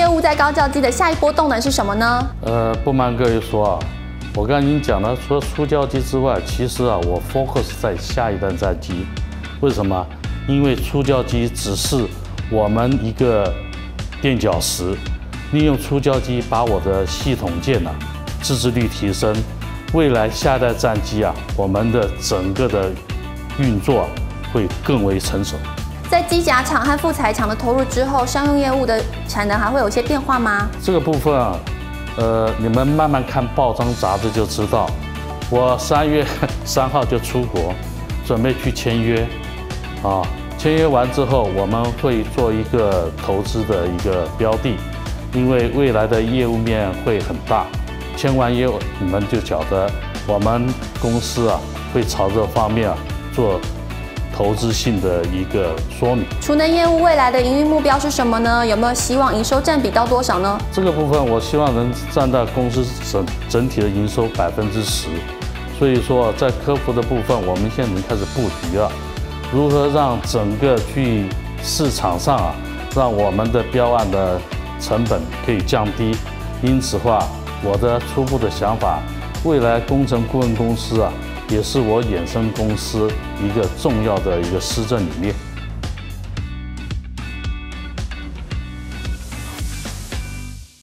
务在高教机的下一波动能是什么呢？ 不瞒各位说啊，我刚才已经讲了，除了出胶机之外，其实啊，我 focus 在下一代战机。为什么？因为出胶机只是我们一个垫脚石，利用出胶机把我的系统件自制率提升，未来下一代战机我们的整个的运作会更为成熟。 在机甲厂和副材厂的投入之后，商用业务的产能还会有一些变化吗？ 这个部分你们慢慢看报章杂志就知道。我3月3号就出国，准备去签约，签约完之后，我们会做一个投资的一个标的，因为未来的业务面会很大。签完约，你们就晓得我们公司会朝这方面做投资性的一个说明。 储能业务未来的营运目标是什么呢？有没有希望营收占比到多少呢？ 这个部分我希望能占到公司整体的营收10%。所以说，在客服的部分，我们现在已经开始布局了，如何让整个去市场上让我们的标案的成本可以降低。因此话，我的初步的想法，未来工程顾问公司也是我衍生公司一个重要的一个施政理念。